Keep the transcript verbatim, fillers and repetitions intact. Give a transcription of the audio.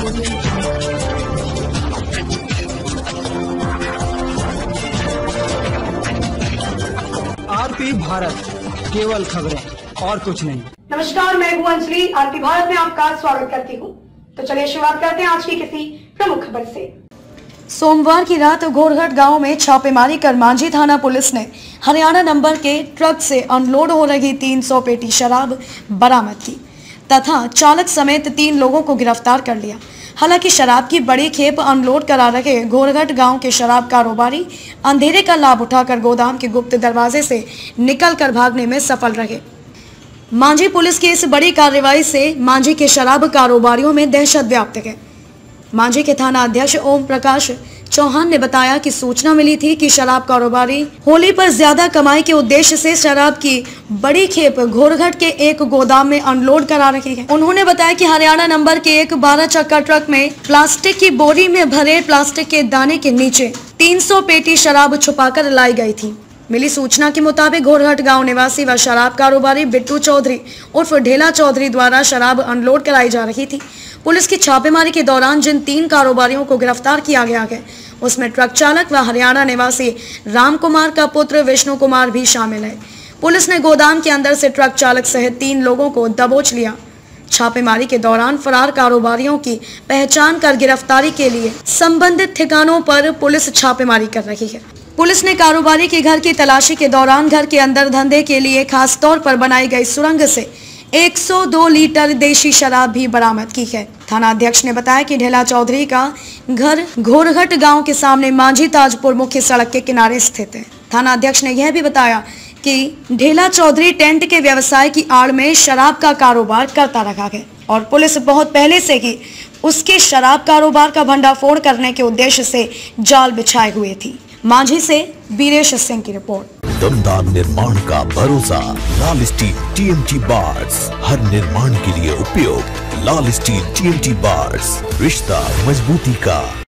RP Bharat, केवल खबरें और कुछ नहीं। नमस्कार, मैं हूं अंजलि। आरपी भारत में आपका स्वागत करती हूं। तो चलिए शुरुआत करते हैं आज की किसी प्रमुख खबर से। सोमवार की रात घोरघट गांव में छापेमारी कर मांझी थाना पुलिस ने हरियाणा नंबर के ट्रक से अनलोड हो रही तीन सौ पेटी शराब बरामद की तथा चालक समेत तीन लोगों को गिरफ्तार कर लिया। हालांकि शराब की बड़ी खेप अनलोड करा रहे घोरघट गांव के शराब कारोबारी अंधेरे का लाभ उठाकर गोदाम के गुप्त दरवाजे से निकलकर भागने में सफल रहे। मांझी पुलिस की इस बड़ी कार्रवाई से मांझी के शराब कारोबारियों में दहशत व्याप्त है। मांझी के थाना अध्यक्ष ओम प्रकाश चौहान ने बताया कि सूचना मिली थी कि शराब कारोबारी होली पर ज्यादा कमाई के उद्देश्य से शराब की बड़ी खेप घोरघट के एक गोदाम में अनलोड करा रही है। उन्होंने बताया कि हरियाणा नंबर के एक बारह चक्का ट्रक में प्लास्टिक की बोरी में भरे प्लास्टिक के दाने के नीचे तीन सौ पेटी शराब छुपाकर लाई गई थी। मिली सूचना के मुताबिक घोरघट गांव निवासी व शराब कारोबारी बिट्टू चौधरी उर्फ ढेला चौधरी द्वारा शराब अनलोड कराई जा रही थी। पुलिस की छापेमारी के दौरान जिन तीन कारोबारियों को गिरफ्तार किया गया है उसमें ट्रक चालक व हरियाणा निवासी राम कुमार का पुत्र विष्णु कुमार भी शामिल है। पुलिस ने गोदाम के अंदर से ट्रक चालक सहित तीन लोगों को दबोच लिया। छापेमारी के दौरान फरार कारोबारियों की पहचान कर गिरफ्तारी के लिए संबंधित ठिकानों पर पुलिस छापेमारी कर रही है। पुलिस ने कारोबारी के घर की तलाशी के दौरान घर के अंदर धंधे के लिए खास तौर पर बनाई गई सुरंग से एक सौ दो लीटर देशी शराब भी बरामद की है। थाना अध्यक्ष ने बताया कि ढेला चौधरी का घर घोरघट गांव के सामने मांझी ताजपुर मुख्य सड़क के किनारे स्थित है। थाना अध्यक्ष ने यह भी बताया कि ढेला चौधरी टेंट के व्यवसाय की आड़ में शराब का कारोबार करता रहा है और पुलिस बहुत पहले से ही उसके शराब कारोबार का भंडाफोड़ करने के उद्देश्य से जाल बिछाए हुए थी। मांझी से वीरेश सिंह की रिपोर्ट। दमदार निर्माण का भरोसा लाल स्टील टीएमटी बार्स, हर निर्माण के लिए उपयोग लाल स्टील टीएमटी बार्स, रिश्ता मजबूती का।